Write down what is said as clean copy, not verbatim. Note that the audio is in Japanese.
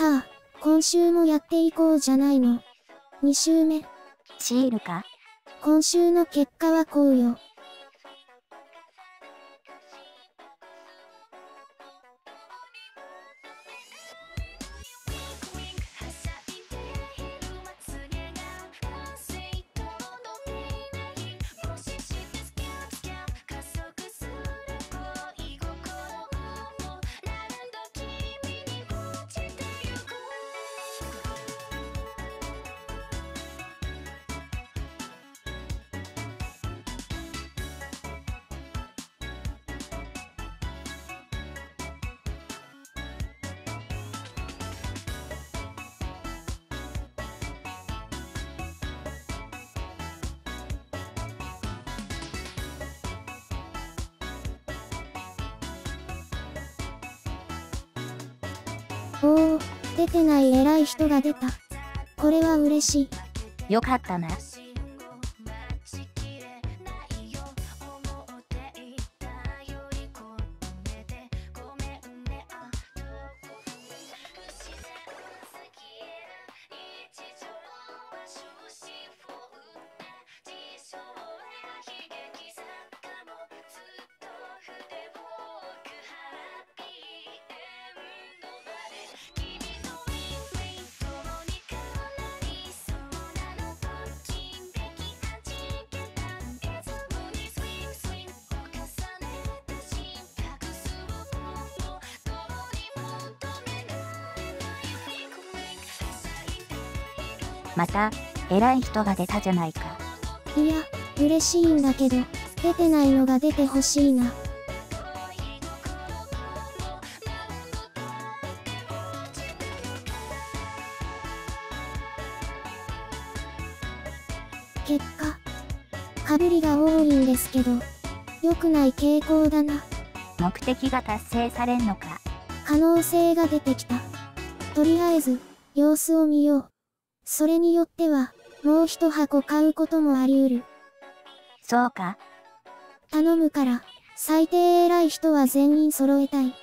さあ、今週もやっていこうじゃないの。2週目。 シールか。 今週の結果はこうよ。おお、出てない偉い人が出た。これは嬉しい。 よかったな。また、偉い人が出たじゃないか。 いや、嬉しいんだけど、出てないのが出てほしいな。結果、被りが多いんですけど、良くない傾向だな。 目的が達成されんのか。 可能性が出てきた。とりあえず、様子を見よう。それによっては、もう一箱買うこともあり得る。 そうか。 頼むから、最低偉い人は全員揃えたい。